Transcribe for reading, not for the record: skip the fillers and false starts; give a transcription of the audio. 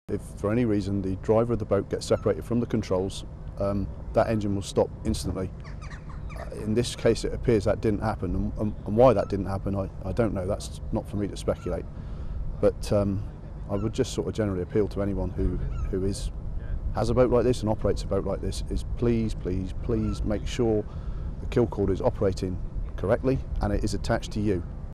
If for any reason the driver of the boat gets separated from the controls, that engine will stop instantly. In this case it appears that didn't happen, and why that didn't happen I don't know. That's not for me to speculate, but I would just sort of generally appeal to anyone who has a boat like this and operates a boat like this is please make sure the kill cord is operating correctly and it is attached to you.